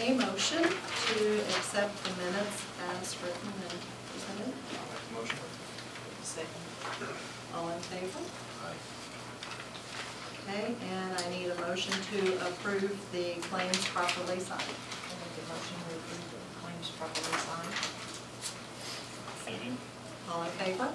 a motion to accept the minutes as written and presented. Motion. Second. All in favor? Aye. Okay, and I need a motion to approve the claims properly signed. I make a motion to approve the claims properly signed. Second. All in favor?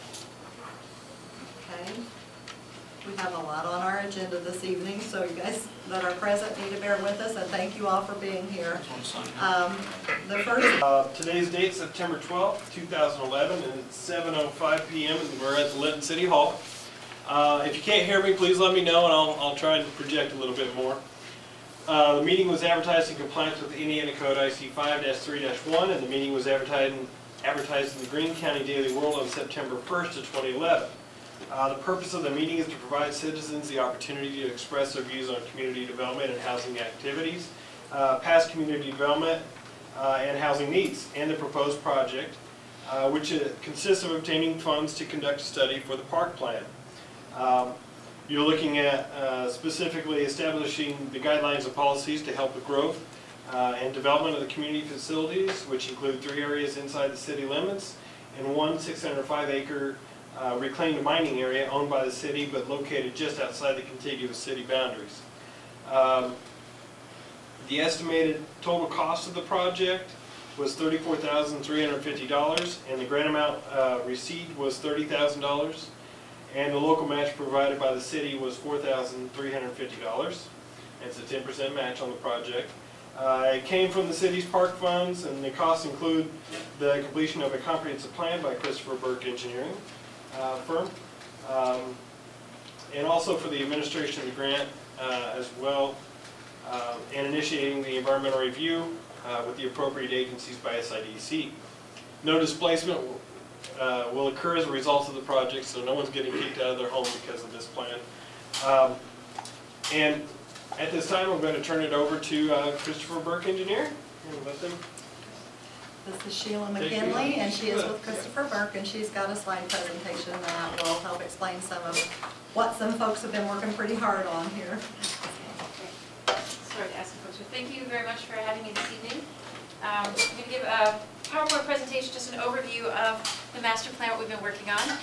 Okay. We have a lot on our agenda this evening, so you guys that are present need to bear with us, and thank you all for being here. The first. Today's date, September 12th, 2011, and it's 7:05 p.m. and we're at the Linton City Hall. If you can't hear me, please let me know and I'll try and project a little bit more. The meeting was advertised in compliance with Indiana Code IC 5-3-1, and the meeting was advertised in the Greene County Daily World on September 1st of 2011. The purpose of the meeting is to provide citizens the opportunity to express their views on community development and housing activities, past community development and housing needs, and the proposed project, which consists of obtaining funds to conduct a study for the park plan. You're looking at specifically establishing the guidelines and policies to help with growth and development of the community facilities, which include 3 areas inside the city limits and 1 605-acre reclaimed mining area owned by the city but located just outside the contiguous city boundaries. The estimated total cost of the project was $34,350, and the grant amount received was $30,000, and the local match provided by the city was $4,350. It's a 10% match on the project. It came from the city's park funds, and the costs include the completion of a comprehensive plan by Christopher Burke Engineering firm, and also for the administration of the grant as well, and initiating the environmental review with the appropriate agencies by SIDC. No displacement will occur as a result of the project, so no one's getting kicked out of their home because of this plan. And at this time, I'm going to turn it over to Christopher Burke Engineer, and let them. This is Sheila McKinley, and she is with Christopher Burke, and she's got a slide presentation that will help explain some of what some folks have been working pretty hard on here. Sorry to ask folks, but thank you very much for having me this evening. I'm going to give a PowerPoint presentation, just an overview of the master plan, what we've been working on.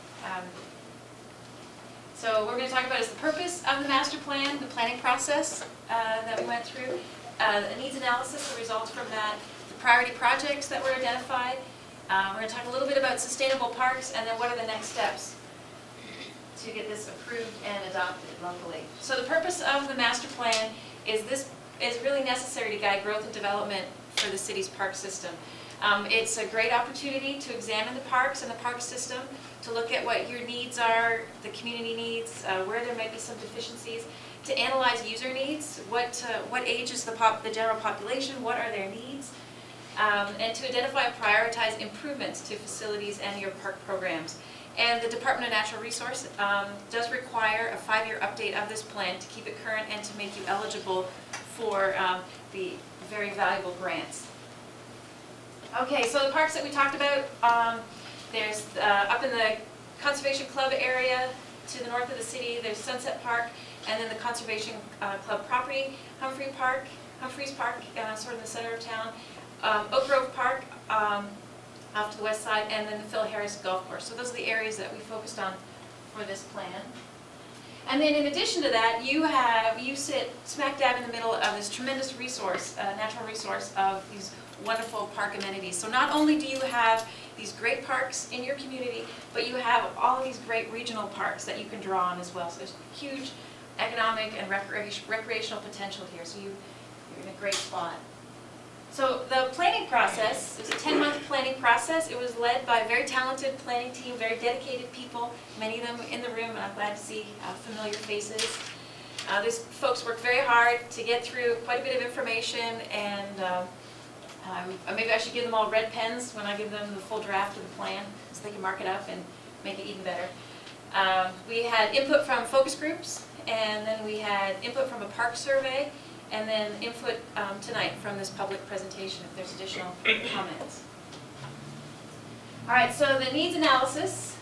So what we're going to talk about is the purpose of the master plan, the planning process that we went through, the needs analysis, the results from that, the priority projects that were identified. We're going to talk a little bit about sustainable parks, and then what are the next steps to get this approved and adopted locally. So the purpose of the master plan is really necessary to guide growth and development for the city's park system. It's a great opportunity to examine the parks and the park system, to look at what your needs are, the community needs, where there might be some deficiencies, to analyze user needs, what age is the general population, what are their needs, and to identify and prioritize improvements to facilities and your park programs. And the Department of Natural Resources does require a 5-year update of this plan to keep it current and to make you eligible for the very valuable grants. Okay, so the parks that we talked about, there's up in the Conservation Club area to the north of the city, there's Sunset Park, and then the Conservation Club property, Humphreys Park, sort of in the center of town, Oak Grove Park, off to the west side, and then the Phil Harris Golf Course. So those are the areas that we focused on for this plan. And then in addition to that, you sit smack dab in the middle of this tremendous resource, natural resource of these wonderful park amenities. So not only do you have these great parks in your community, but you have all of these great regional parks that you can draw on as well. So there's huge economic and recreational potential here. So you're in a great spot. So the planning process, it's a 10-month planning process. It was led by a very talented planning team, very dedicated people, many of them in the room, and I'm glad to see familiar faces. These folks worked very hard to get through quite a bit of information, and maybe I should give them all red pens when I give them the full draft of the plan so they can mark it up and make it even better. We had input from focus groups, and then we had input from a park survey, and then input tonight from this public presentation if there's additional comments. All right, so the needs analysis.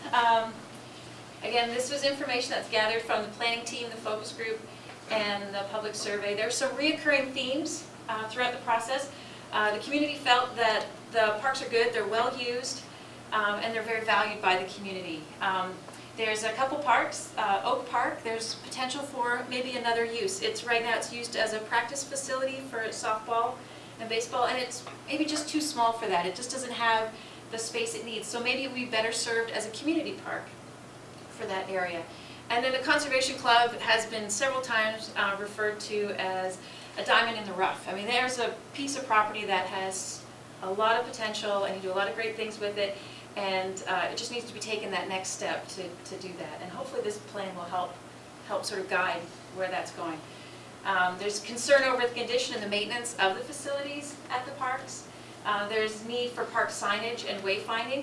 Again, this was information that's gathered from the planning team, the focus group, and the public survey. There's some reoccurring themes throughout the process. The community felt that the parks are good, they're well used, and they're very valued by the community. There's a couple parks, Oak Park, there's potential for maybe another use. Right now it's used as a practice facility for softball and baseball, and it's maybe just too small for that. It just doesn't have the space it needs. So maybe it would be better served as a community park for that area. And then the Conservation Club has been several times referred to as a diamond in the rough. I mean, there's a piece of property that has a lot of potential and you do a lot of great things with it, and it just needs to be taken that next step to do that. And hopefully this plan will help sort of guide where that's going. There's concern over the condition and the maintenance of the facilities at the parks. There's need for park signage and wayfinding.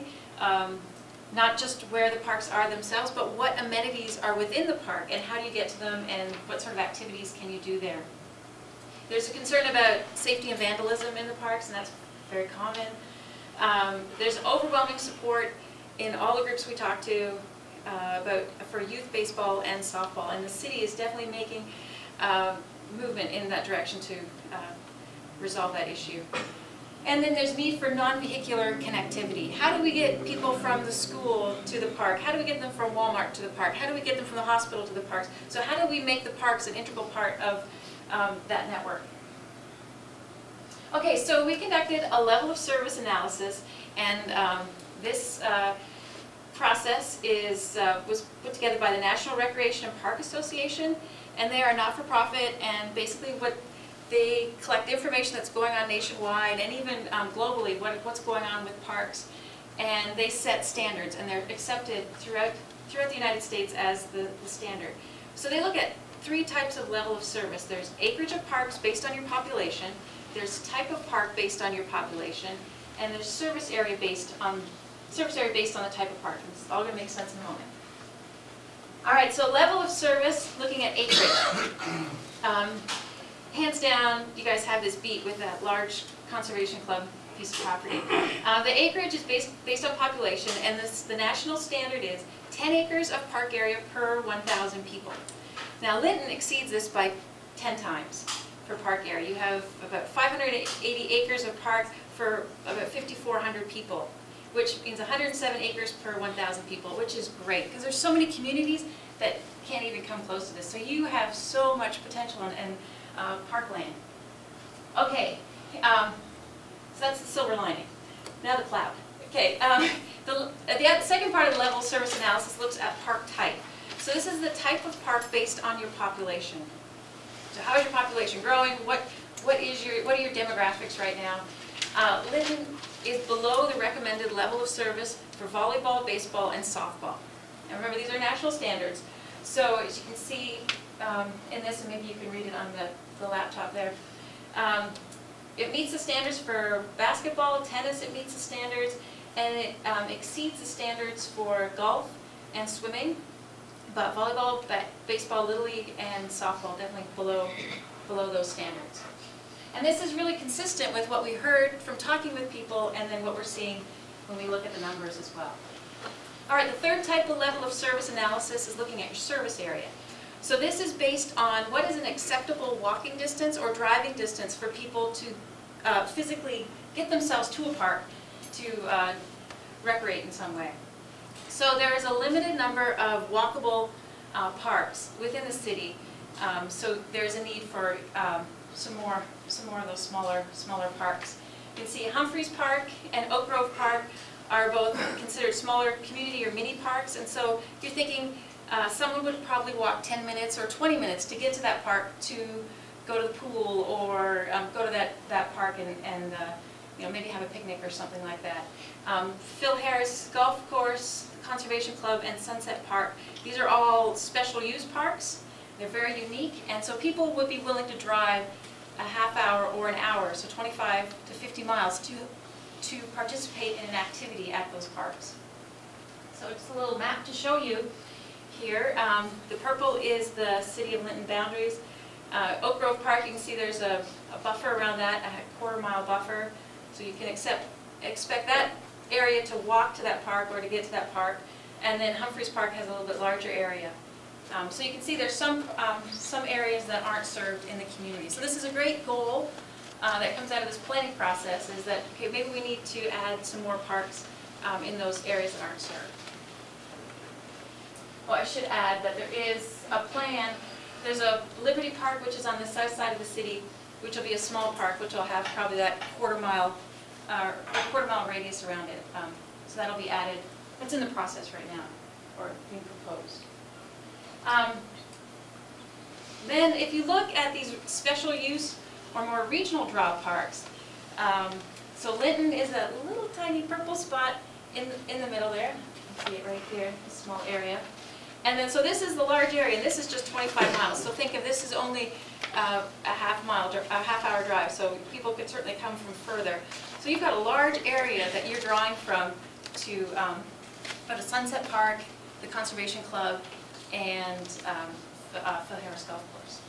Not just where the parks are themselves, but what amenities are within the park and how do you get to them and what sort of activities can you do there. There's a concern about safety and vandalism in the parks, and that's very common. There's overwhelming support in all the groups we talk to for youth baseball and softball, and the city is definitely making movement in that direction to resolve that issue. And then there's need for non-vehicular connectivity. How do we get people from the school to the park? How do we get them from Walmart to the park? How do we get them from the hospital to the parks? So how do we make the parks an integral part of that network? Okay, so we conducted a level of service analysis, and this process was put together by the National Recreation and Park Association, and they are not-for-profit, and basically they collect information that's going on nationwide and even globally, what's going on with parks, and they set standards, and they're accepted throughout the United States as the standard. So they look at 3 types of level of service. There's acreage of parks based on your population, there's type of park based on your population, and there's service area based on the type of park. And it's all going to make sense in a moment. All right, so level of service, looking at acreage. Hands down, you guys have this beat with that large Conservation Club piece of property. The acreage is based on population, and the national standard is 10 acres of park area per 1,000 people. Now Linton exceeds this by 10 times for park area. You have about 580 acres of park for about 5,400 people, which means 107 acres per 1,000 people, which is great, because there's so many communities that can't even come close to this. So you have so much potential and parkland. Okay, so that's the silver lining. Now the cloud. Okay, the second part of the level service analysis looks at park type. So this is the type of park based on your population. So how is your population growing? What are your demographics right now? Linton is below the recommended level of service for volleyball, baseball, and softball. And remember, these are national standards. So as you can see in this, and maybe you can read it on the laptop there, it meets the standards for basketball, tennis, it meets the standards, and it exceeds the standards for golf and swimming, but volleyball, baseball, Little League, and softball definitely below those standards. And this is really consistent with what we heard from talking with people and then what we're seeing when we look at the numbers as well. All right, the third type of level of service analysis is looking at your service area. So this is based on what is an acceptable walking distance or driving distance for people to physically get themselves to a park to recreate in some way. So there is a limited number of walkable parks within the city. So there's a need for some more of those smaller parks. You can see Humphreys Park and Oak Grove Park are both considered smaller community or mini parks, and so you're thinking someone would probably walk 10 minutes or 20 minutes to get to that park to go to the pool or go to that park and maybe have a picnic or something like that. Phil Harris Golf Course, Conservation Club, and Sunset Park, these are all special use parks. They're very unique, and so people would be willing to drive a half hour or an hour, so 25 to 50 miles to participate in an activity at those parks. So it's a little map to show you here. The purple is the City of Linton boundaries. Oak Grove Park, you can see there's a buffer around that, a quarter-mile buffer, so you can expect that area to walk to that park or to get to that park. And then Humphreys Park has a little bit larger area. So you can see there's some areas that aren't served in the community. So this is a great goal that comes out of this planning process is that, okay, maybe we need to add some more parks in those areas that aren't served. Well, I should add that there is a plan. There's a Liberty Park, which is on the south side of the city, which will be a small park, which will have probably that quarter-mile radius around it. So that'll be added. That's in the process right now, or being proposed. Then if you look at these special use or more regional draw parks, so Linton is a little tiny purple spot in the middle there. You can see it right there, a small area. And then, so this is the large area, and this is just 25 miles. So think of this as only a half-hour drive, so people could certainly come from further. So you've got a large area that you're drawing from to go to Sunset Park, the Conservation Club, and Phil Harris Golf Course.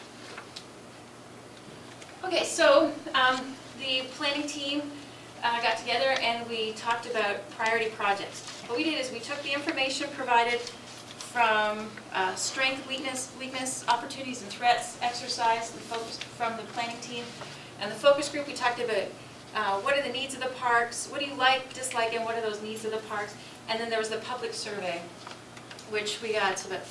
Okay, so the planning team got together and we talked about priority projects. What we did is we took the information provided from strength, weakness, opportunities and threats exercise, we focused from the planning team. And the focus group, we talked about what are the needs of the parks, what do you like, dislike, and what are those needs of the parks. And then there was the public survey, which we got about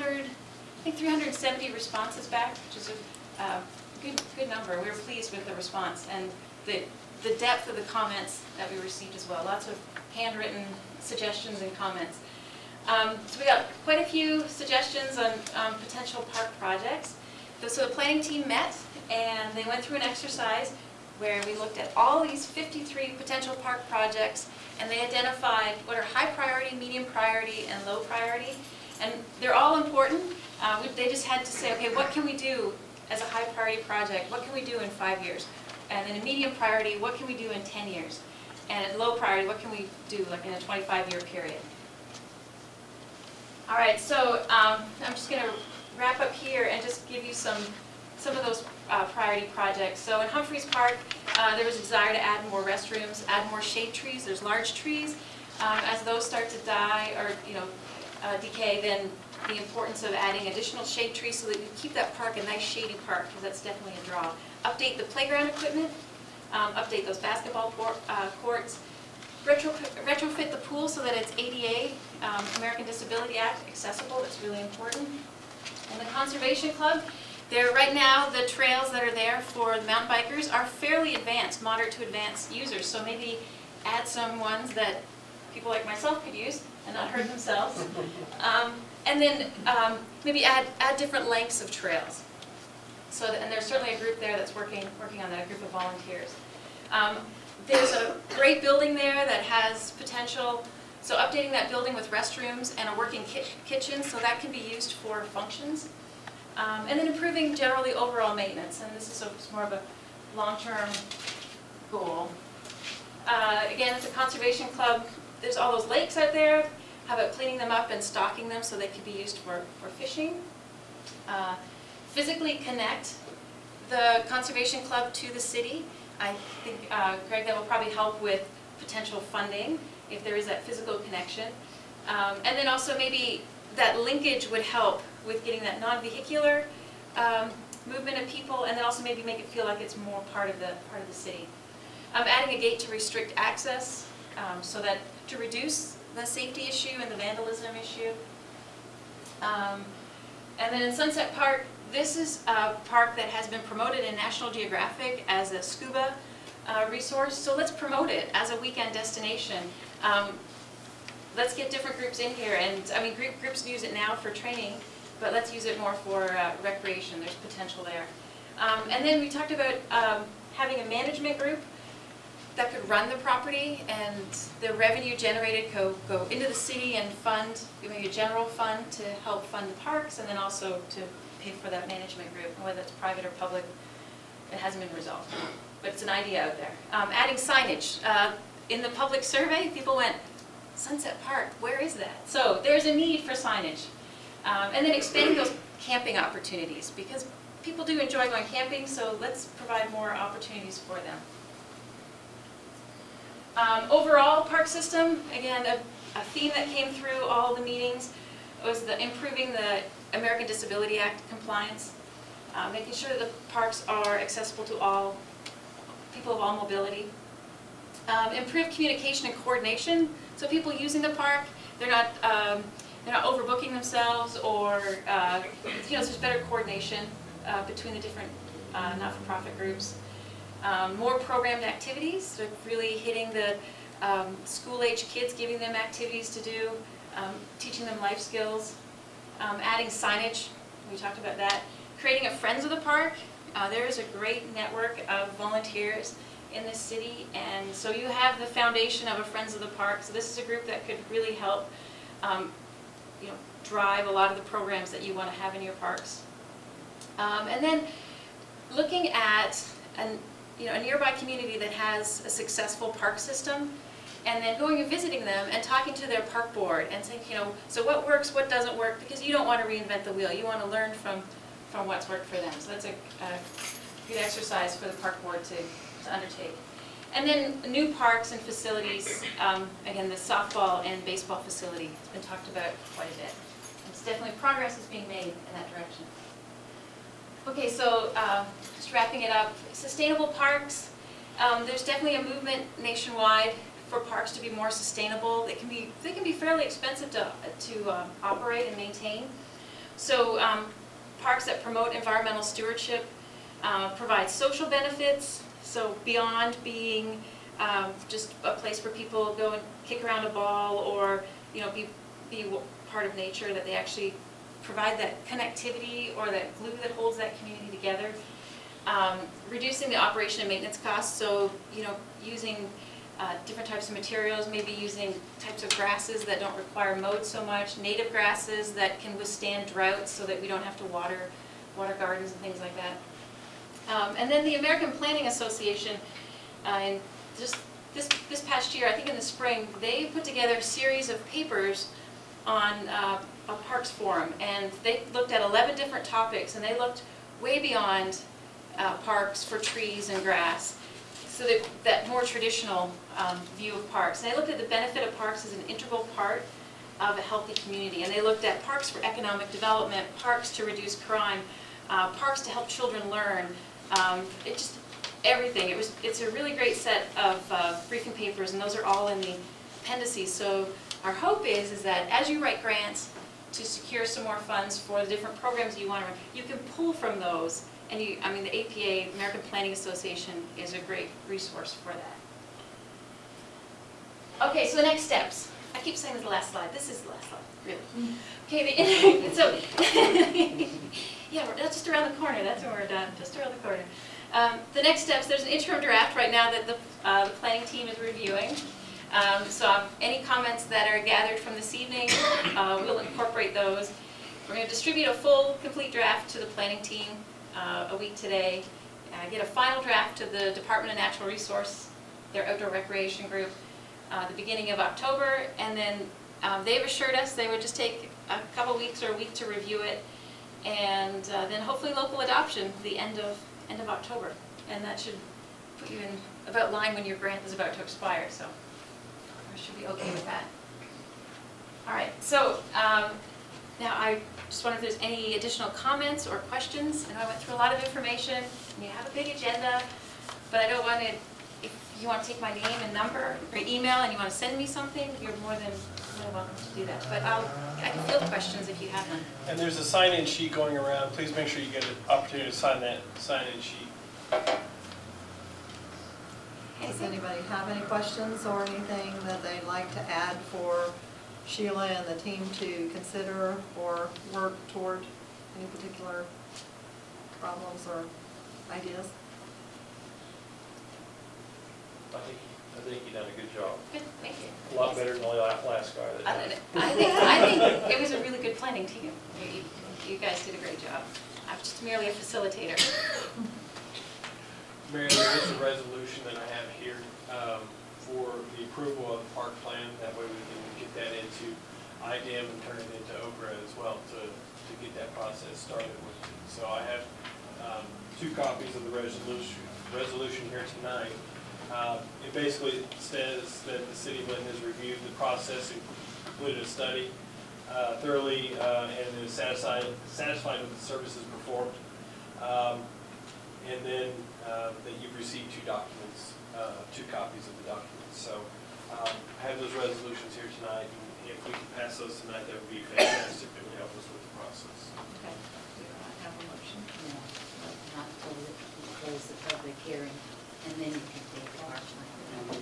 370 responses back, which is a good number. We were pleased with the response and the depth of the comments that we received as well. Lots of handwritten suggestions and comments. So we got quite a few suggestions on potential park projects. So the planning team met and they went through an exercise where we looked at all these 53 potential park projects and they identified what are high priority, medium priority, and low priority. And they're all important. They just had to say, okay, what can we do as a high priority project? What can we do in 5 years? And in a medium priority, what can we do in 10 years? And at low priority, what can we do like in a 25-year period? All right, so I'm just going to wrap up here and just give you some of those priority projects. So in Humphreys Park, there was a desire to add more restrooms, add more shade trees. There's large trees. As those start to die or decay, then the importance of adding additional shade trees so that you keep that park a nice shady park, because that's definitely a draw. Update the playground equipment, update those basketball courts, retrofit the pool so that it's ADA, American Disability Act, accessible. That's really important. And the Conservation Club, right now the trails that are there for the mountain bikers are fairly advanced, moderate to advanced users. So maybe add some ones that people like myself could use and not hurt themselves. And then maybe add different lengths of trails. So and there's certainly a group there that's working on that, a group of volunteers. There's a great building there that has potential. So updating that building with restrooms and a working kitchen, so that can be used for functions. And then improving generally overall maintenance, and this is more of a long-term goal. Again, at the Conservation Club, there's all those lakes out there. How about cleaning them up and stocking them so they could be used for fishing? Physically connect the Conservation Club to the city. I think, Greg, that will probably help with potential funding if there is that physical connection. And then also maybe that linkage would help with getting that non-vehicular movement of people, and then also maybe make it feel like it's more part of the city. Adding a gate to restrict access so that to reduce the safety issue and the vandalism issue. And then in Sunset Park, this is a park that has been promoted in National Geographic as a scuba resource, so let's promote it as a weekend destination. Let's get different groups in here, and I mean groups use it now for training, but let's use it more for recreation. There's potential there. And then we talked about having a management group that could run the property, and the revenue generated go into the city and fund, maybe a general fund to help fund the parks, and then also to pay for that management group, whether it's private or public. It hasn't been resolved, but it's an idea out there. Adding signage. In the public survey, people went, Sunset Park, where is that? So there's a need for signage. And then expanding those camping opportunities, because people do enjoy going camping, so let's provide more opportunities for them. Overall park system, again, a theme that came through all the meetings was improving the American Disability Act compliance, making sure that the parks are accessible to all people of all mobility. Improve communication and coordination, so people using the park, they're not overbooking themselves, or there's better coordination between the different not-for-profit groups. More programmed activities, so really hitting the school-age kids, giving them activities to do, teaching them life skills, adding signage, we talked about that, creating a Friends of the Park. There is a great network of volunteers in this city, and so you have the foundation of a Friends of the Park, so this is a group that could really help drive a lot of the programs that you want to have in your parks. And then looking at a nearby community that has a successful park system, and then going and visiting them and talking to their park board and saying, so what works, what doesn't work, because you don't want to reinvent the wheel. You want to learn from what's worked for them. So that's a good exercise for the park board to undertake. And then new parks and facilities, again, the softball and baseball facility has been talked about quite a bit. It's definitely, progress is being made in that direction. Okay, so just wrapping it up, sustainable parks. There's definitely a movement nationwide for parks to be more sustainable. They can be fairly expensive to operate and maintain. So parks that promote environmental stewardship provide social benefits. So beyond being just a place where people go and kick around a ball or be part of nature, that they actually provide that connectivity or that glue that holds that community together. Reducing the operation and maintenance costs, so using different types of materials, maybe using types of grasses that don't require mowed so much, native grasses that can withstand droughts so that we don't have to water gardens and things like that. And then the American Planning Association, and just this past year, I think in the spring, they put together a series of papers on a parks forum, and they looked at 11 different topics, and they looked way beyond parks for trees and grass, so that more traditional view of parks. And they looked at the benefit of parks as an integral part of a healthy community, and they looked at parks for economic development, parks to reduce crime, parks to help children learn, everything. It's a really great set of briefing papers, and those are all in the appendices. So our hope is that as you write grants to secure some more funds for the different programs you want to run, you can pull from those. And the APA, American Planning Association, is a great resource for that. Okay, so the next steps. I keep saying this is the last slide. This is the last slide, really. Okay, so yeah, we're just around the corner. That's when we're done, just around the corner. The next steps, there's an interim draft right now that the planning team is reviewing. So any comments that are gathered from this evening, we'll incorporate those. We're going to distribute a full, complete draft to the planning team a week today. Get a final draft to the Department of Natural Resource, their outdoor recreation group, the beginning of October, and then they've assured us they would just take a couple weeks or a week to review it, and then hopefully local adoption the end of October, and that should put you in about line when your grant is about to expire, so I should be okay with that. All right, so now I just wonder if there's any additional comments or questions. I know I went through a lot of information, and you have a big agenda, but I don't want to, if you want to take my name and number or email and you want to send me something, you're more than welcome to do that. But I can field questions if you have them. And there's a sign-in sheet going around. Please make sure you get an opportunity to sign that sign-in sheet. Does anybody have any questions or anything that they'd like to add for Sheila and the team to consider or work toward, any particular problems or ideas? I think you done a good job. Good, thank you. A lot better than the last guy. I think it was a really good planning team. You guys did a great job. I'm just merely a facilitator. Mary, there's a resolution that I have here for the approval of the park plan. That way we can get that into IDEM and turn it into OGRA as well to get that process started with. So I have 2 copies of the resolution here tonight. It basically says that the city of Linton has reviewed the process and completed a study thoroughly and is satisfied with the services performed. and then that you've received two documents, 2 copies of the documents. So I have those resolutions here tonight, and if we can pass those tonight, that would be fantastic. It would help us with the process. Okay, do I have a motion? No, not till we close the public hearing, and then you can take our time.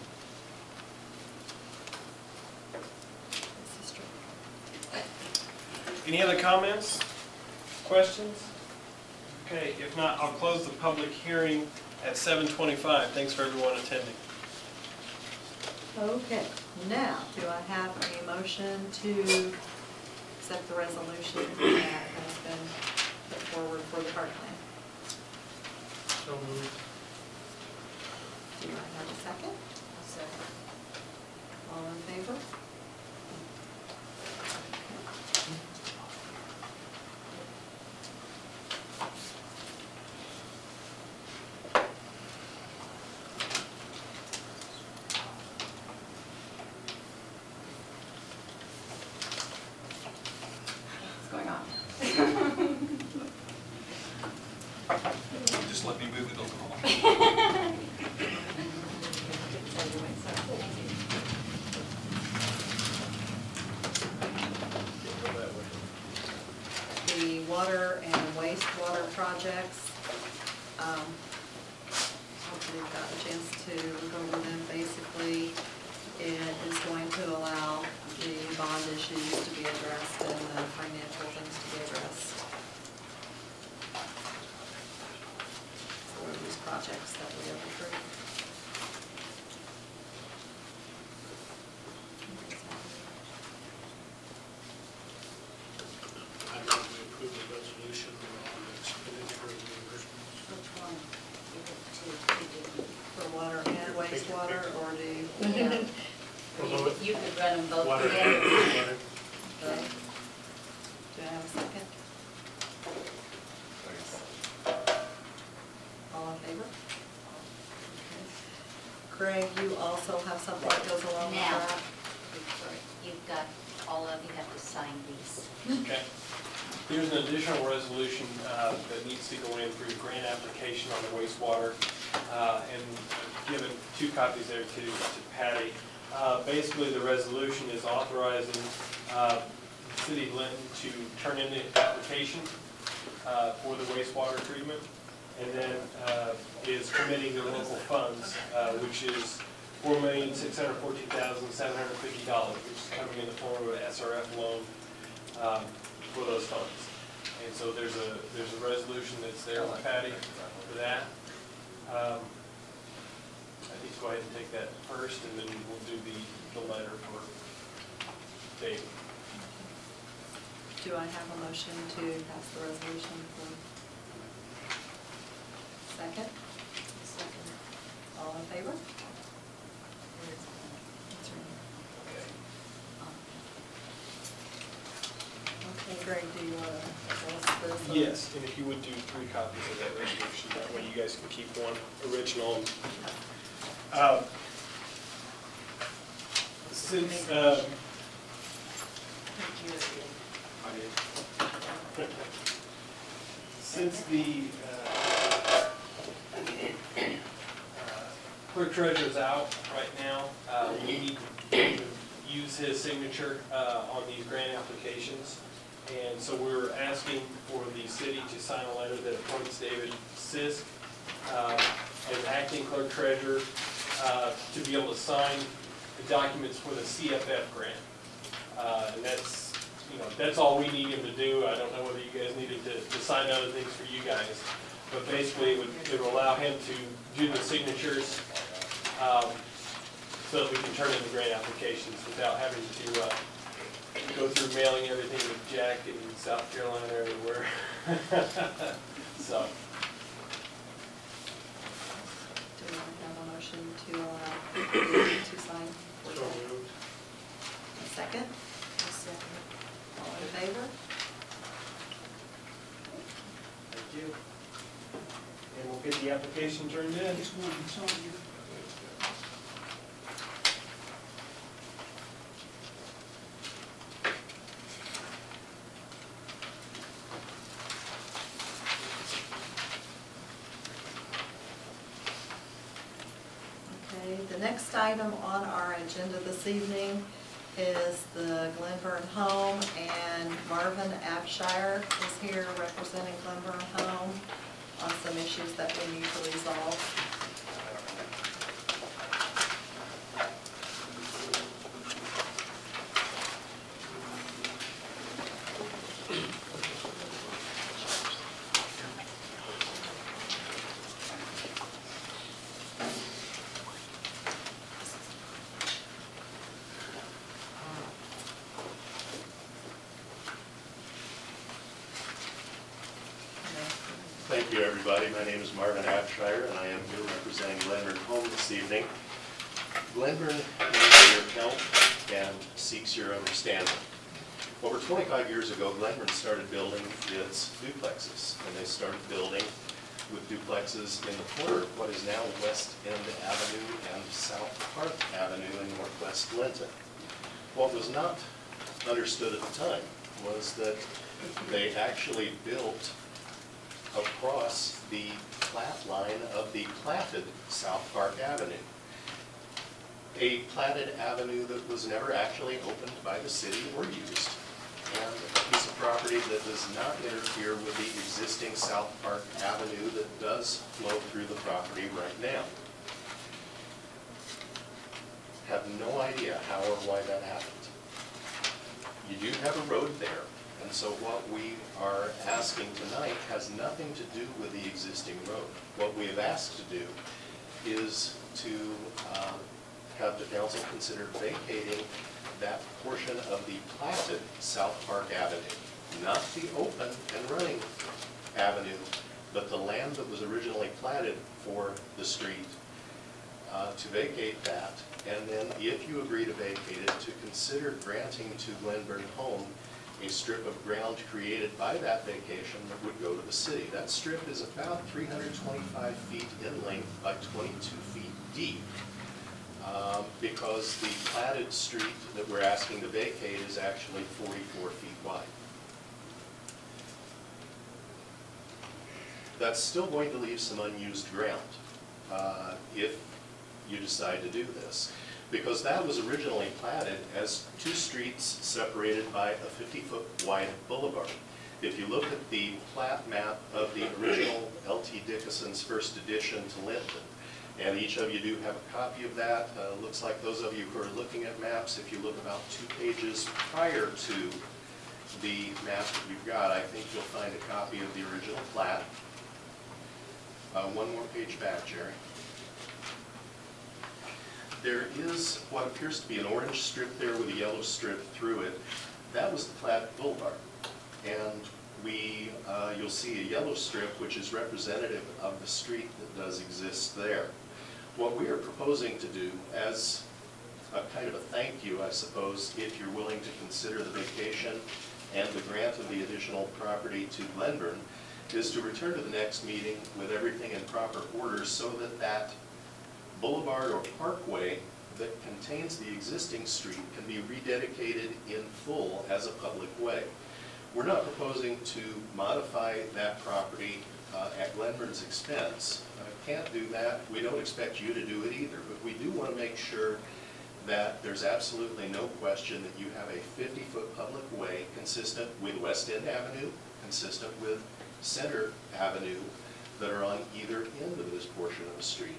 This is true. Any other comments, questions? Okay, if not, I'll close the public hearing at 7:25. Thanks for everyone attending. Okay, now, do I have a motion to accept the resolution that has been put forward for the park plan? So moved. Do I have a second? Second. All in favor? What's going on? Just let me move it along. The water and wastewater projects, hopefully you've got a chance to go over them. Basically, it is going to allow the bond issues to be addressed and the financial things to be addressed for these projects that we have approved. I move we approve the resolution on expenditure reimbursements. Which one? Give it to For water and wastewater, or do you? Yeah. Although You could run them both water, together. water, Okay. Do I have a second? All in favor? Okay. Craig, you also have something that goes along with Now. that? You've got, all of you have to sign these. Okay. Here's an additional resolution that needs to go in for your grant application on the wastewater, and given 2 copies there to Patty. Basically, the resolution is authorizing the City of Linton to turn in the application for the wastewater treatment, and then is committing the local funds, which is $4,614,750, which is coming in the form of an SRF loan for those funds. And so there's a resolution that's there with Patty for that. I think go ahead and take that first, and then we'll do the letter for David. Do I have a motion to pass the resolution for? Second? Second. All in favor? Okay, Greg, do you want to address this? Yes, and if you would do 3 copies of that resolution, that way you guys can keep one original. Since, since the clerk treasurer's out right now, we need to use his signature on these grant applications. And so we're asking for the city to sign a letter that appoints David Sisk as acting clerk treasurer to be able to sign the documents for the CFF grant. And that's, that's all we need him to do. I don't know whether you guys needed to sign other things for you guys. But basically, it would allow him to do the signatures so that we can turn in the grant applications without having to go through mailing everything to Jack in South Carolina everywhere. So. Do we have a motion to allow David to sign? so moved. A second? All in favor? Thank you. And we'll get the application turned in. the next item on our agenda this evening is the Glenburn Home, and Marvin Abshire is here representing Glenburn Home on some issues that we need to resolve. Thank you, everybody. My name is Marvin Abshire, and I am here representing Glenburn Home this evening. Glenburn needs your help and seeks your understanding. Over 25 years ago, Glenburn started building its duplexes, and they started building with duplexes in the corner of what is now West End Avenue and South Park Avenue in Northwest Linton. What was not understood at the time was that they actually built across the plat line of the platted South Park Avenue. A platted avenue that was never actually opened by the city or used, and a piece of property that does not interfere with the existing South Park Avenue that does flow through the property right now. Have no idea how or why that happened. You do have a road there. And so what we are asking tonight has nothing to do with the existing road. What we have asked to do is to have the council consider vacating that portion of the platted South Park Avenue, not the open and running avenue, but the land that was originally platted for the street, to vacate that. And then if you agree to vacate it, to consider granting to Glenburn Home a strip of ground created by that vacation that would go to the city. That strip is about 325 feet in length by 22 feet deep, because the platted street that we're asking to vacate is actually 44 feet wide. That's still going to leave some unused ground if you decide to do this, because that was originally platted as two streets separated by a 50-foot wide boulevard. If you look at the plat map of the original L.T. Dickinson's first edition to Linton, and each of you do have a copy of that. Looks like those of you who are looking at maps, if you look about 2 pages prior to the map that you've got, I think you'll find a copy of the original plat. One more page back, Jerry. There is what appears to be an orange strip there with a yellow strip through it. That was the platted boulevard. And you'll see a yellow strip which is representative of the street that does exist there. What we are proposing to do, as a kind of a thank you, I suppose, if you're willing to consider the vacation and the grant of the additional property to Glenburn, is to return to the next meeting with everything in proper order so that that boulevard or parkway that contains the existing street can be rededicated in full as a public way. We're not proposing to modify that property at Glenburn's expense. Can't do that. We don't expect you to do it either, but we do want to make sure that there's absolutely no question that you have a 50-foot public way consistent with West End Avenue, consistent with Center Avenue, that are on either end of this portion of the street.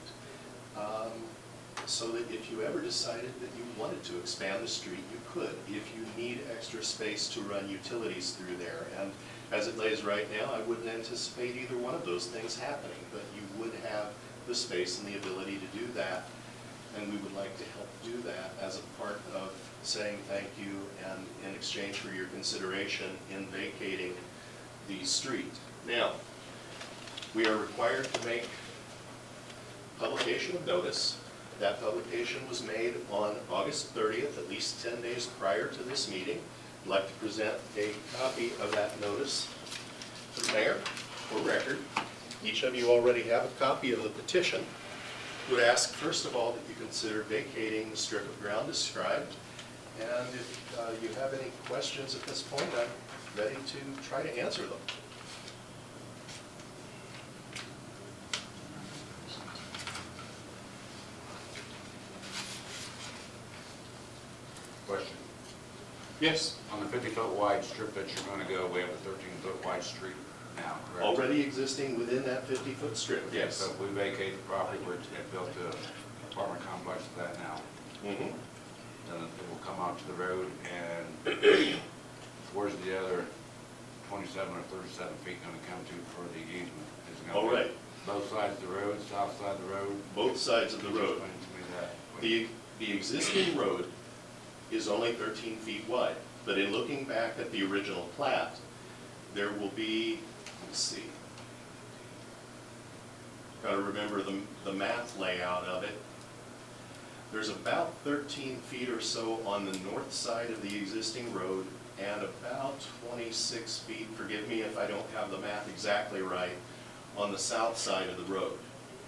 So that if you ever decided that you wanted to expand the street, you could, if you need extra space to run utilities through there. And as it lays right now, I wouldn't anticipate either one of those things happening, but you would have the space and the ability to do that, and we would like to help do that as a part of saying thank you and in exchange for your consideration in vacating the street. Now, we are required to make publication of notice. That publication was made on August 30th, at least 10 days prior to this meeting. I'd like to present a copy of that notice to the mayor for record. Each of you already have a copy of the petition. Would ask, first of all, that you consider vacating the strip of ground described. And if you have any questions at this point, I'm ready to try to answer them. Yes, On the 50-foot wide strip that you're gonna go, we have a 13-foot wide street now, correct? already existing within that 50-foot strip, yes. So if we vacate the property, we're built an apartment complex to that now. Mhm. Then it will come out to the road, and where's the other 27 or 37 feet gonna come to for the easement? Is it gonna All be right. both sides of the road, south side of the road? Both sides of the Can you road. explain to me that? The existing road is only 13 feet wide, but in looking back at the original plat, there will be, let's see, gotta remember the math layout of it. There's about 13 feet or so on the north side of the existing road and about 26 feet, forgive me if I don't have the math exactly right, on the south side of the road.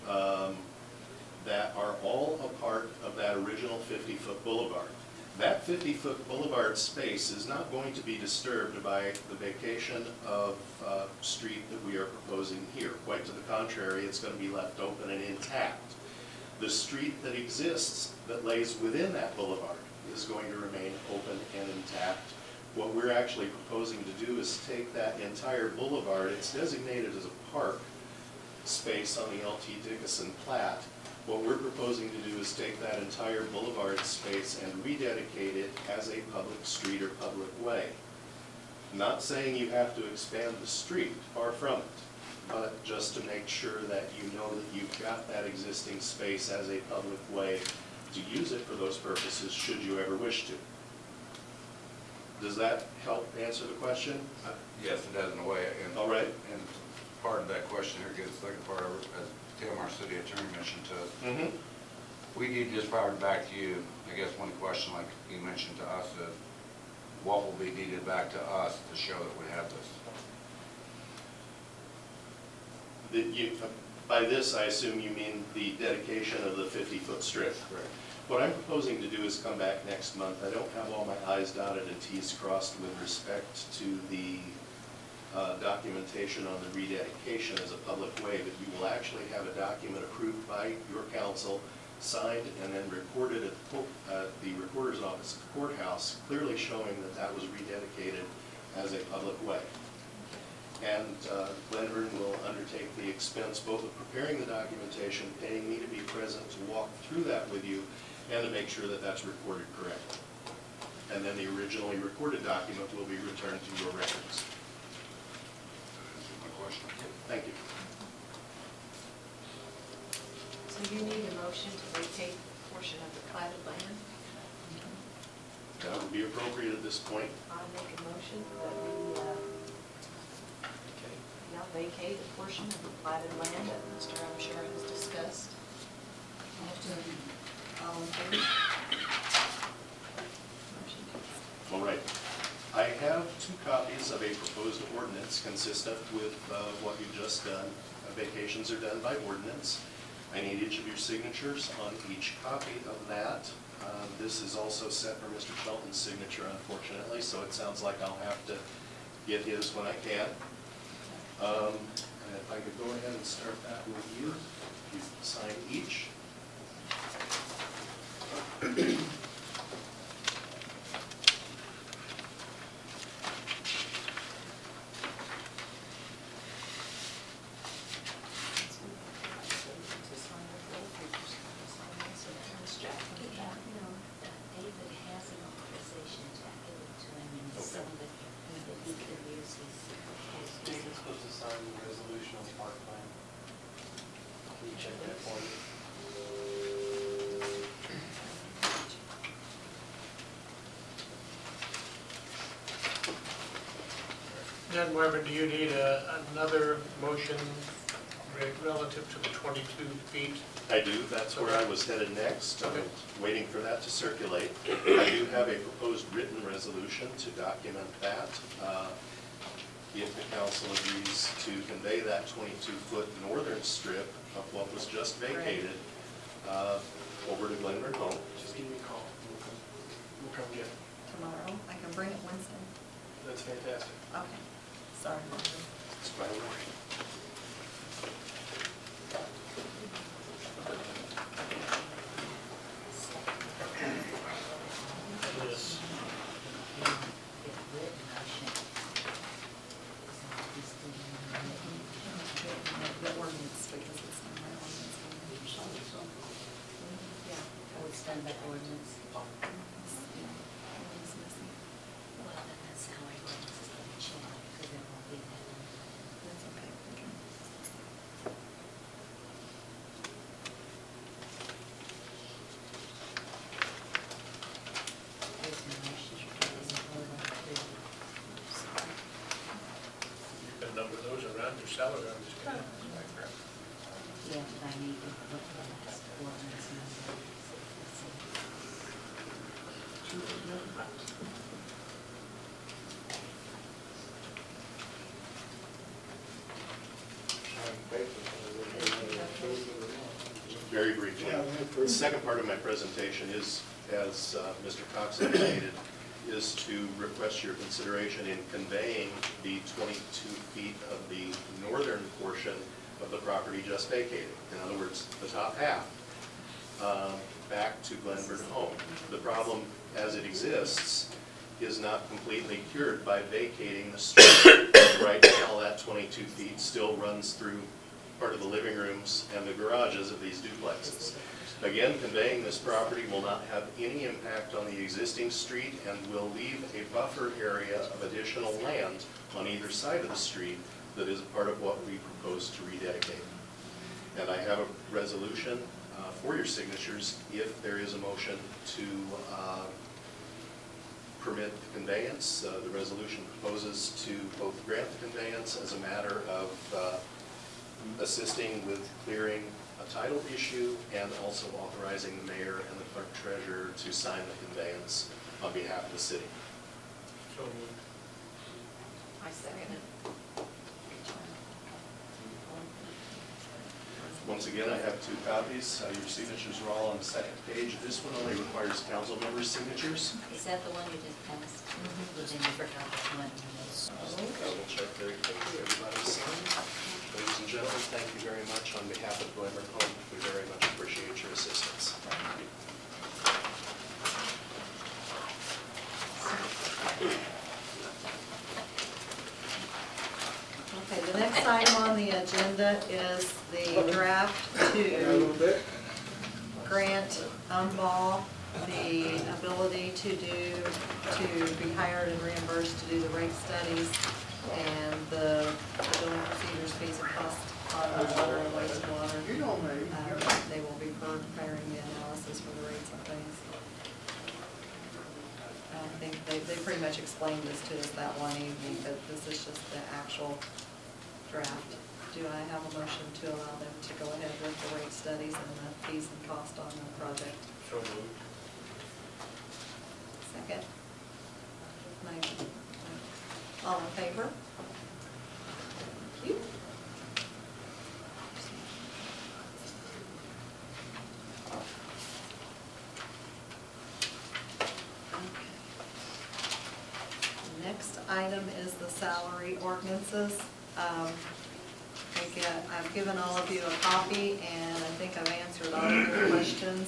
That are all a part of that original 50-foot boulevard. That 50-foot boulevard space is not going to be disturbed by the vacation of street that we are proposing here. Quite to the contrary, it's going to be left open and intact. The street that exists that lays within that boulevard is going to remain open and intact. What we're actually proposing to do is take that entire boulevard, it's designated as a park space on the LT Dickinson plat. What we're proposing to do is take that entire boulevard space and rededicate it as a public street or public way. Not saying you have to expand the street, far from it, but just to make sure that you know that you've got that existing space as a public way to use it for those purposes, should you ever wish to. Does that help answer the question? Yes, it does in a way. And All right. And part of that question here gets the second part of it, as Tim, our city attorney, mentioned to us. Mm-hmm. We need this powered back to you. I guess one question, like you mentioned to us, is what will be needed back to us to show that we have this? By this, I assume you mean the dedication of the 50-foot strip. Correct. What I'm proposing to do is come back next month. I don't have all my i's dotted and t's crossed with respect to the documentation on the rededication as a public way, but you will actually have a document approved by your council, signed and then recorded at the recorder's office at the courthouse, clearly showing that that was rededicated as a public way. And Glenvern will undertake the expense both of preparing the documentation, paying me to be present to walk through that with you, and to make sure that that's recorded correctly. And then the originally recorded document will be returned to your records. That's my question. Thank you. So you need a motion to vacate a portion of the platted land? That would be appropriate at this point. I make a motion that we, vacate a portion of the platted land that Mr. Abshire has discussed. All in favor? Motion carries. All right. I have 2 copies of a proposed ordinance consistent with what you've just done. Vacations are done by ordinance. I need each of your signatures on each copy of that. This is also set for Mr. Shelton's signature, unfortunately, so it sounds like I'll have to get his when I can. And if I could go ahead and start that with you, you sign each. David has an authorization to give it to him and Okay. send it, that he could use his. Jason's supposed to sign the resolution on the park plan. Can you check that for me? Ned Weber, do you need another motion relative to the 22 feet? I do, that's where I was headed next, Okay. waiting for that to circulate. I do have a proposed written resolution to document that. If the council agrees to convey that 22-foot northern strip of what was just vacated over to Glenvern Home. Just give me a call. We'll come get it. Tomorrow, I can bring it Wednesday. That's fantastic. Okay, sorry. It's quite a worry. Yes. talking about the ordinance. Well, then that's how I ordinance is going to change, because there won't be that. That's okay. There's no motion, there's no vote on it. You can number those around your salary on this. Yeah, but I need to look at the last ordinance number. Very briefly. The second part of my presentation is, as Mr. Cox indicated, is to request your consideration in conveying the 22 feet of the northern portion of the property just vacated. In other words, the top half, back to Glenbard Home. The problem as it exists is not completely cured by vacating the street. Right now, that 22 feet still runs through part of the living rooms and the garages of these duplexes. Again, conveying this property will not have any impact on the existing street and will leave a buffer area of additional land on either side of the street that is part of what we propose to rededicate. And I have a resolution for your signatures if there is a motion to permit the conveyance. The resolution proposes to both grant the conveyance as a matter of assisting with clearing a title issue and also authorizing the mayor and the clerk treasurer to sign the conveyance on behalf of the city. So moved. I second it. Once again, I have 2 copies. Your signatures are all on the second page. This one only requires council members' signatures. Is that the one you just passed? But then you forgot which one it was. I will check very quickly. Everybody's signed. Ladies and gentlemen, thank you very much on behalf of Glenbard Home. We very much appreciate your assistance. Okay, the next item on the agenda is the draft to grant Umball the ability to be hired and reimbursed to do the rate studies and the billing procedures, fees and costs on the water and wastewater. They will be preparing the analysis for the rates and things. I think they pretty much explained this to us that one evening, but this is just the actual draft. Do I have a motion to allow them to go ahead with the rate studies and the fees and cost on the project? So moved. Second? Nathan? All in favor? Thank you. Next item is the salary ordinances. I've given all of you a copy, and I think I've answered all of your questions.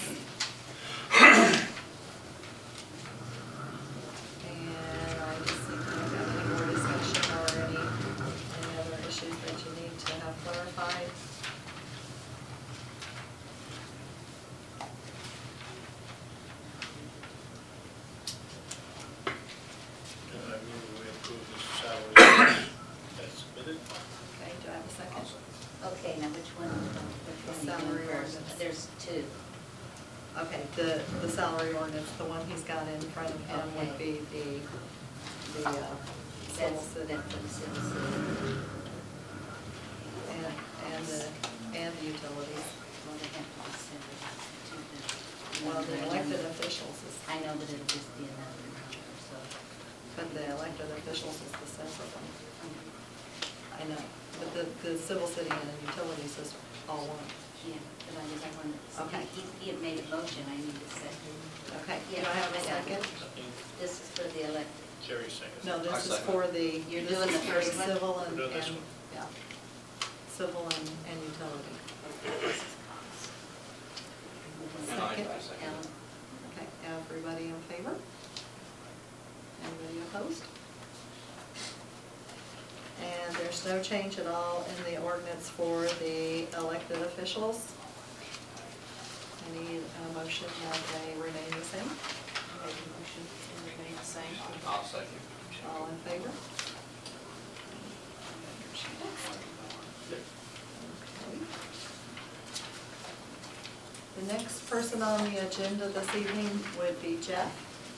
And I just think we don't have any more discussion or any other issues that you need to have clarified. And I move we approve this salary as submitted. Okay, do I have a second? Okay, now which one are you Salary doing first? ordinance. There's 2. Okay, the salary ordinance, the one he's got in front of him would be the civil That's city that for the civil city. and the utilities. Well, they have to be separate. Well, the elected officials is, I know, but it'll just be another number, so. but the elected officials is the separate one. I know, but the civil city and the utilities is all one. Yeah, but I just wanted, Okay. he had made a motion, I need a second. Okay, do Yeah, I have a I got it. second? This is for the elected. Jerry seconds. No, this is for the, You're this doing is the for first one? civil and, We're doing this one. yeah, civil and utility. Second? Ellen, Okay, everybody in favor? Anybody opposed? And there's no change at all in the ordinance for the elected officials. I need a motion that they remain the same. Make a motion to remain the same. I'll second. All in favor? Okay. The next person on the agenda this evening would be Jeff.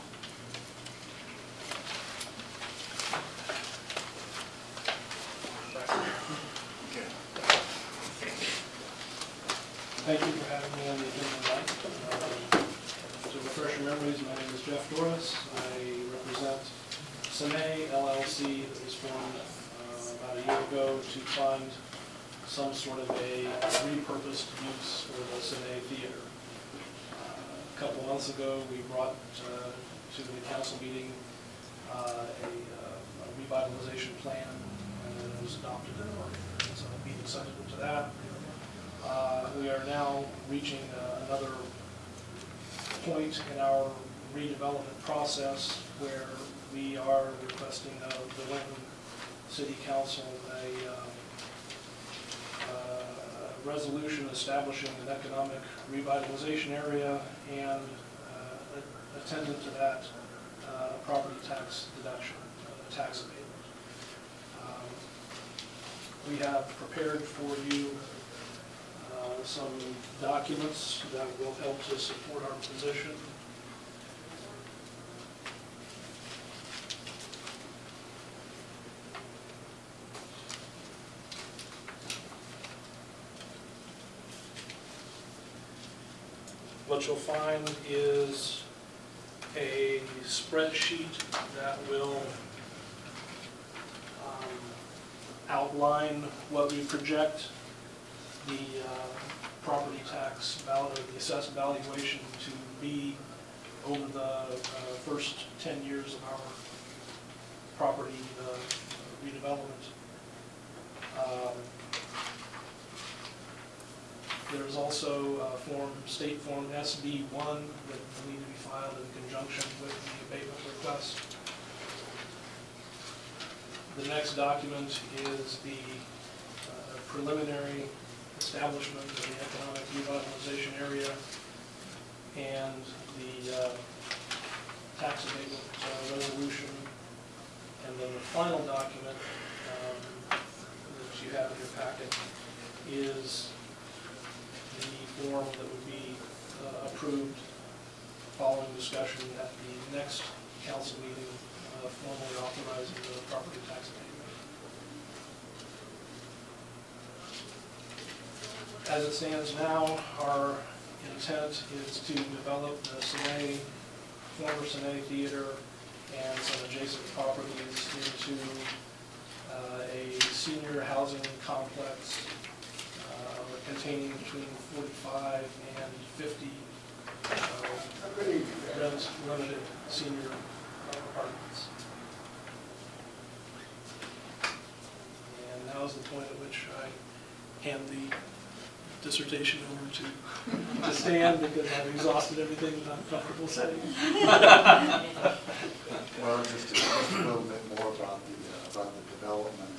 Thank you for having me on the agenda tonight. To refresh your memories, my name is Jeff Doris. I represent Sine LLC that was formed about a year ago to fund some sort of a repurposed use for the Sine Theater. A couple months ago, we brought to the council meeting a revitalization plan, and it was adopted in the so I'll be subsequent to that. We are now reaching another point in our redevelopment process where we are requesting of the Linton City Council a resolution establishing an economic revitalization area and attendant to that property tax deduction, tax abatement. We have prepared for you some documents that will help to support our position. What you'll find is a spreadsheet that will outline what we project the property tax value, the assessed valuation to be over the first 10 years of our property redevelopment. There's also State Form SB1 that will need to be filed in conjunction with the abatement request. The next document is the preliminary establishment of the economic revitalization area and the tax abatement resolution. And then the final document that you have in your packet is the form that would be approved following discussion at the next council meeting, formally authorizing the property tax abatement. As it stands now, our intent is to develop the former Sine Theater and some adjacent properties into a senior housing complex containing between 45 and 50 limited senior apartments. And now is the point at which I hand the dissertation over to Stan, because I've exhausted everything that I'm comfortable saying. Well, just a little bit more about the development.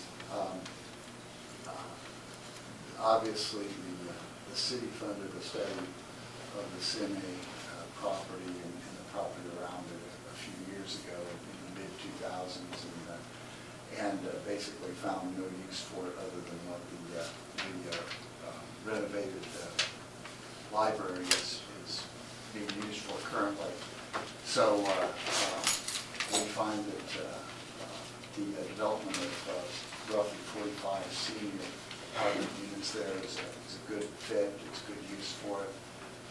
Obviously, the city funded a study of the Sine property and the property around it a few years ago in the mid-2000s, and basically found no use for it other than what the renovated library is being used for currently. So we find that the development of roughly 45 senior apartment units there is a good fit, it's good use for it.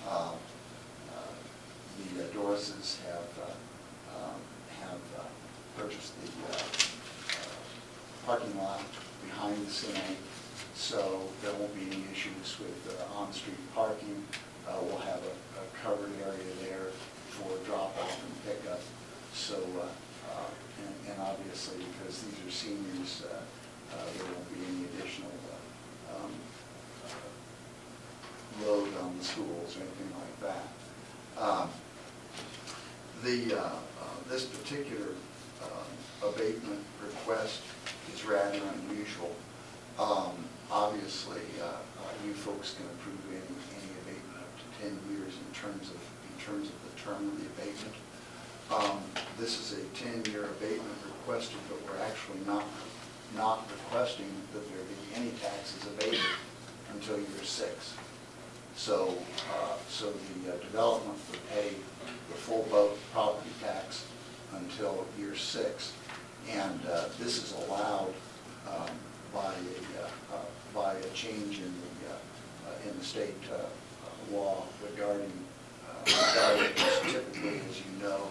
The Dorises have purchased the parking lot behind the Sine, so there won't be any issues with on-street parking. We'll have a covered area there for drop-off and pickup. So, and obviously, because these are seniors, there won't be any additional load on the schools or anything like that. This particular abatement request is rather unusual. Obviously, you folks can approve any abatement up to 10 years terms of the term of the abatement. This is a 10-year abatement requested, but we're actually not requesting that there be any taxes abated until year 6. So, the development would pay the full boat property tax until year 6, and this is allowed by a change in the state law regarding typically, as you know,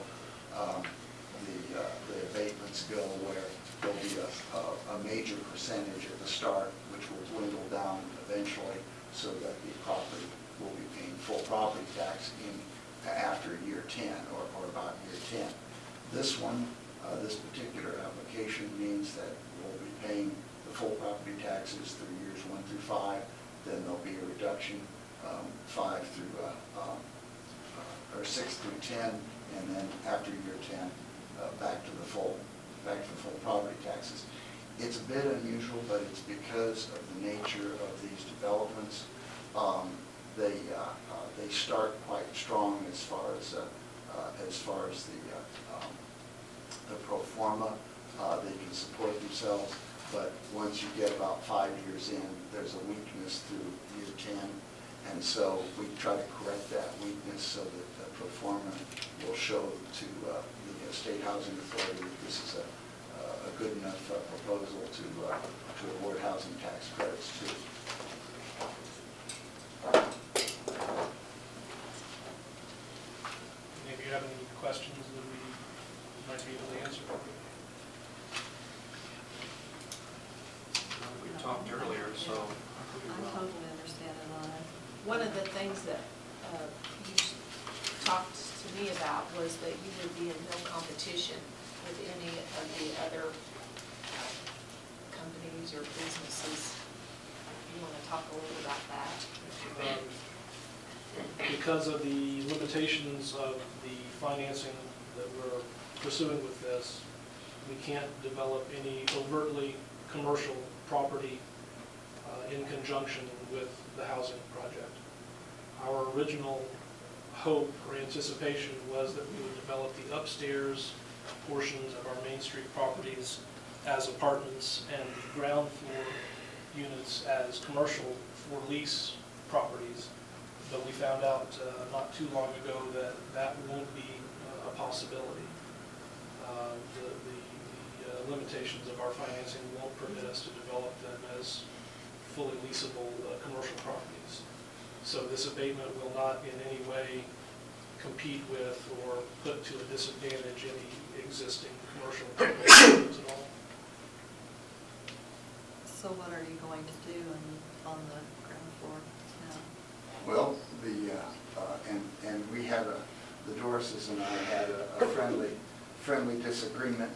the abatements go where there'll be a major percentage at the start, which will dwindle down eventually, so that the property will be paying full property tax after year 10 or about year 10. This one, this particular application means that we'll be paying the full property taxes through years 1 through 5. Then there'll be a reduction 5 through or 6 through 10, and then after year 10, back to the full property taxes. It's a bit unusual, but it's because of the nature of these developments. They start quite strong as far as the pro forma. They can support themselves, but once you get about 5 years in, there's a weakness through year 10, and so we try to correct that weakness so that the pro forma will show to the State Housing Authority that this is a good enough proposal to award housing tax credits to. If you have any questions that we might be able to answer. We talked earlier, so. I totally understand it on it. One of the things that you talked to me about was that you would be in no competition with any of the other companies or businesses. You want to talk a little about that? Because of the limitations of the financing that we're pursuing with this, we can't develop any overtly commercial property in conjunction with the housing project. Our original hope or anticipation was that we would develop the upstairs portions of our Main Street properties as apartments and the ground floor units as commercial for lease properties. But we found out not too long ago that that won't be a possibility. The limitations of our financing won't permit us to develop them as fully leasable commercial properties. So this abatement will not in any way compete with or put to a disadvantage any existing commercial properties at all. So what are you going to do on the ground floor now? Well, and we had the Dorises and I had a friendly disagreement.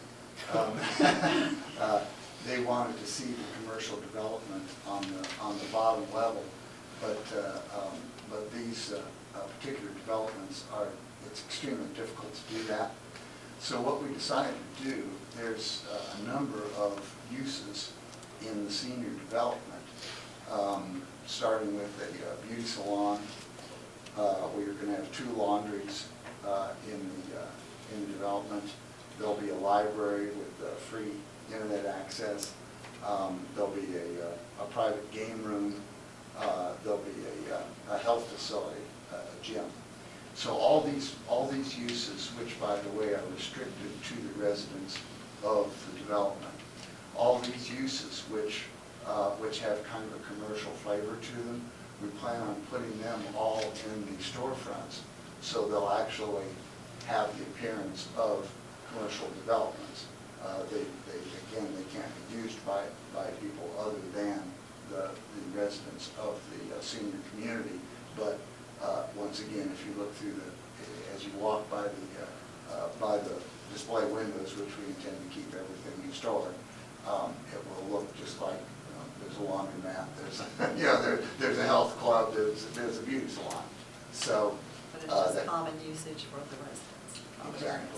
They wanted to see the commercial development on the bottom level, but these particular developments it's extremely difficult to do that. So what we decided to do, there's a number of uses in the senior development, starting with a beauty salon. We're going to have 2 laundries in the development. There'll be a library with free internet access. There'll be a private game room. There'll be a health facility, a gym. So all these uses, which by the way are restricted to the residents of the development, all these uses which have kind of a commercial flavor to them, we plan on putting them all in the storefronts, so they'll actually have the appearance of commercial developments. They can't be used by people other than the residents of the senior community. But once again, if you look through as you walk by the display windows, which we intend to keep everything historic, it will look just like there's a laundromat, there's a health club, there's a beauty salon. So, but it's just common usage for the residents. Exactly.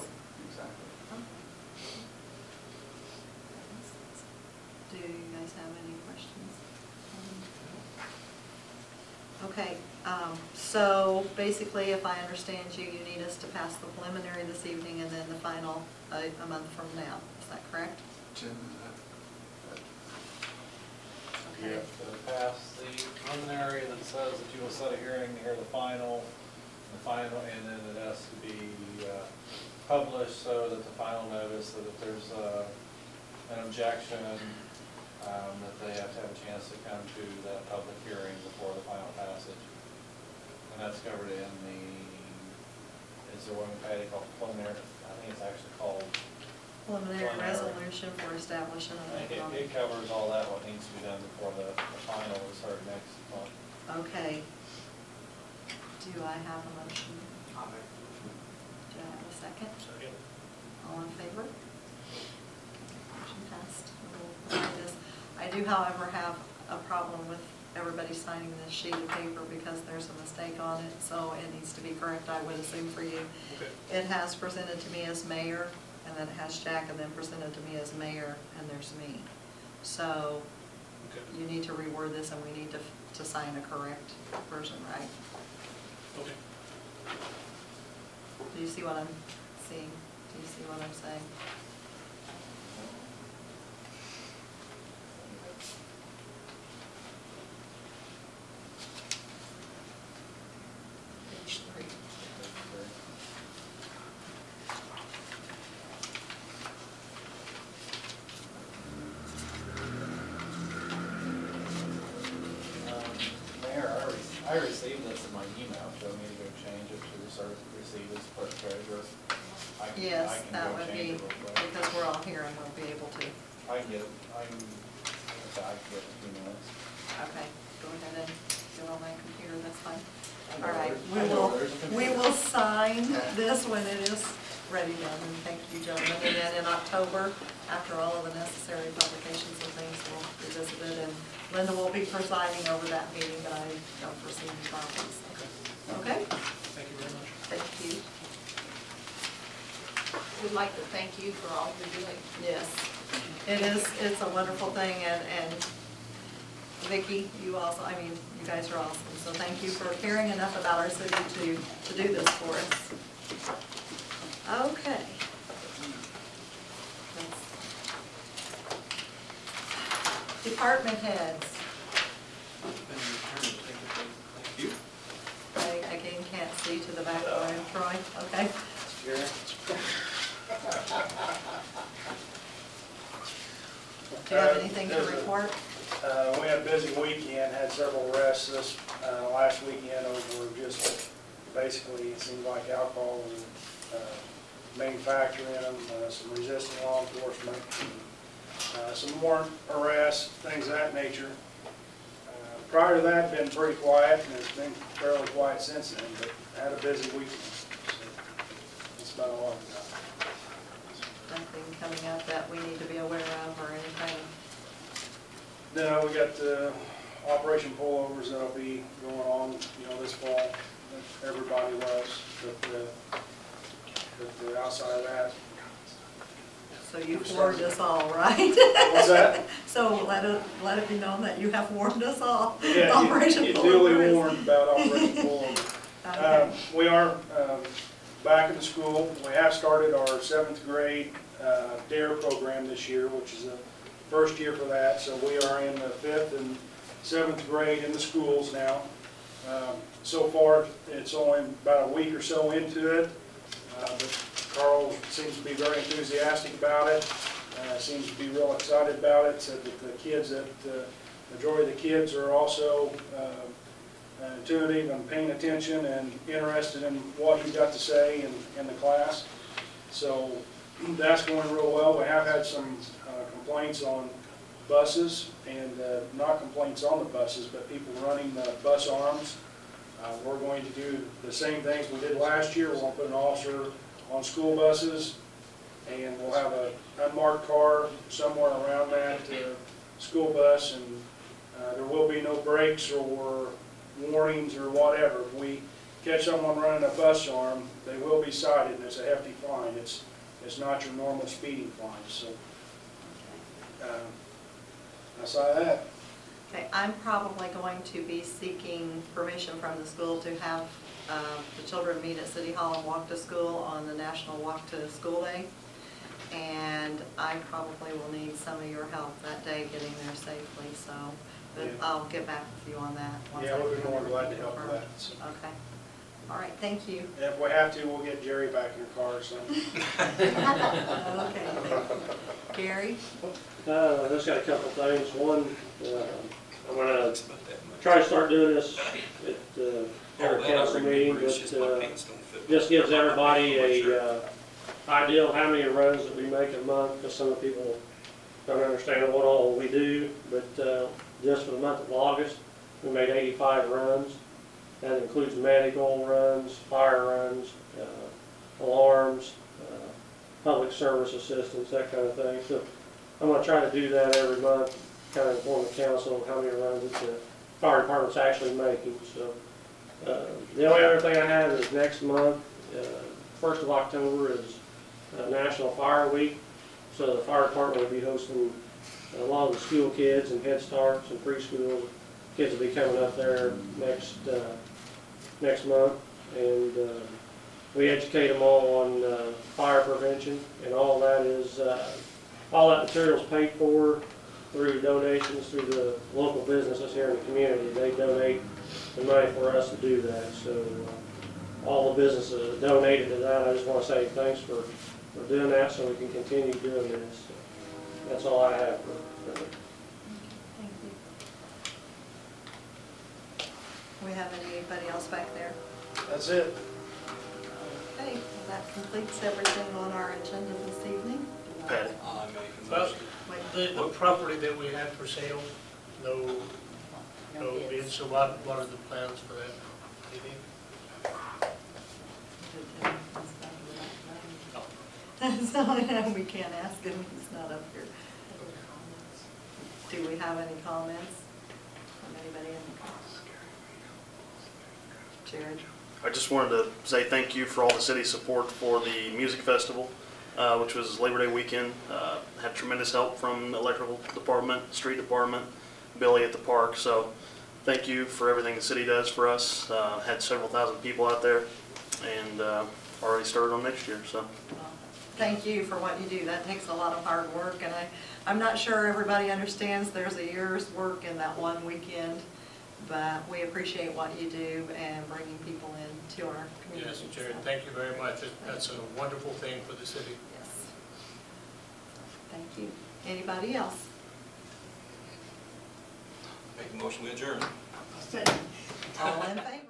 Do you guys have any questions? Okay, so basically, if I understand you, you need us to pass the preliminary this evening and then the final a month from now. Is that correct? Jim, You have to pass the preliminary that says that you will set a hearing to hear the final, and then it has to be published so that the final notice, that if there's an objection, that they have to have a chance to come to that public hearing before the final passage. And that's covered in the, is there one, Patty, called preliminary? I think it's actually called. Preliminary Preliminary. resolution for establishing I an think economic. it covers all that, what needs to be done before the final is heard next month. Okay. Do I have a motion? Do I have a second? Second. All in favor? Motion passed. We'll sign this. I do, however, have a problem with everybody signing this sheet of paper because there's a mistake on it, so it needs to be correct, I would assume, for you. Okay. It has presented to me as mayor, and then it has Jack, and then presented to me as mayor, and there's me. So Okay. you need to reword this, and we need to sign a correct version, right? Okay. Do you see what I'm seeing? Do you see what I'm saying? Page 3. Mayor, I received this in my email, do I need to go change it to the service received as clerk treasurer? I can Yes, go that would change be, it real quick. because we're all here and we'll be able to. I can get it, I can get it in a few minutes. Okay, go ahead and do it on my computer, that's fine. I All know right, there's- we I know will, there's a we computer. will sign this when it is ready done, and thank you, gentlemen. And then in October, after all of the necessary publications and things, we'll revisit it, and Linda will be presiding over that meeting, but I don't foresee any problems. Okay? Thank you very much. Thank you. We'd like to thank you for all you're doing. Yes, it is, it's a wonderful thing, and Vicki, you also, I mean, you guys are awesome, so thank you for caring enough about our city to do this for us. Okay. Department heads. Thank you. I again can't see to the back of the room, Troy, okay? Do you have anything to report? We had a busy weekend, had several arrests this last weekend over just basically, it seemed like alcohol and manufacturing them, some resisting law enforcement, some warrant arrests, things of that nature. Prior to that, been pretty quiet, and it's been fairly quiet since then, but had a busy weekend. So that's about all I've got. Nothing coming up that we need to be aware of or anything? No, we got Operation Pullovers that'll be going on, this fall. Everybody loves, but outside of that. So you've warned us all, right? What's that? So let it be known that you have warned us all. Yeah, Operation you duly Pullover is- warned about Operation Pullover. Okay. We are back in the school. We have started our 7th grade DARE program this year, which is the first year for that. So we are in the 5th and 7th grade in the schools now. So far, it's only about a week or so into it, but Carl seems to be very enthusiastic about it. Seems to be real excited about it. Said that the kids, the majority of the kids are also intuitive and paying attention and interested in what he's got to say in the class. So that's going real well. We have had some complaints on buses, and not complaints on the buses, but people running the bus arms. We're going to do the same things we did last year. We're going to put an officer on school buses, and we'll have an unmarked car somewhere around that school bus, and there will be no brakes or warnings or whatever. If we catch someone running a bus arm, they will be cited, and it's a hefty fine. It's not your normal speeding fine. So outside of that. Okay, I'm probably going to be seeking permission from the school to have the children meet at City Hall and walk to school on the National Walk to School Day. And I probably will need some of your help that day getting there safely, so, but Yeah. I'll get back with you on that. once Yeah, I we'll be can more than glad to everything help with confirmed. that. So. Okay. All right, thank you. And if we have to, we'll get Jerry back in your car or something. Okay, thank you. Gary? I just got a couple things. One, I'm gonna try to start doing this at every council meeting, but just gives everybody a idea of how many runs that we make a month, because some of the people don't understand what all we do. But just for the month of August, we made 85 runs. That includes medical runs, fire runs, alarms, public service assistance, that kind of thing. So I'm going to try to do that every month, kind of inform the council of how many runs that the fire department's actually making. So the only other thing I have is next month, 1st of October is National Fire Week. So the fire department will be hosting a lot of the school kids and Head Starts and preschool kids will be coming up there next month, and we educate them all on fire prevention, and all that is all that material is paid for through donations through the local businesses here in the community. They donate the money for us to do that. So all the businesses that donated to that, I just want to say thanks for doing that, so we can continue doing this. So that's all I have for Thank you. We have anybody else back there? That's it. Okay, well, that completes everything on our agenda this evening. Patty? Well, Wait, the property that we had for sale, no bids, so what are the plans for that? So we can't ask him, he's not up here. Do we have any comments from anybody in the Jared? I just wanted to say thank you for all the city support for the music festival, which was Labor Day weekend. Had tremendous help from the electrical department, street department, Billy at the park. So thank you for everything the city does for us. Had several thousand people out there, and already started on next year. So. Thank you for what you do. That takes a lot of hard work, and I'm not sure everybody understands there's a year's work in that one weekend, but we appreciate what you do and bringing people into our community. Yes, Jared, thank you very much. That's a wonderful thing for the city. Yes. Thank you. Anybody else? Make a motion, we adjourn. All in favor?